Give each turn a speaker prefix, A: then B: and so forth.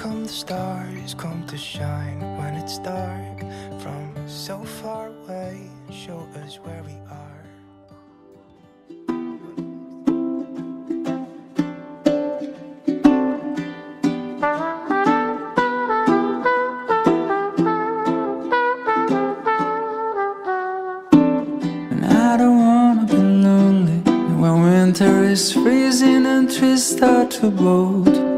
A: come the stars come to shine when it's dark from so far away, show us where we are.
B: And I don't wanna be lonely when winter is freezing and trees start to bolt.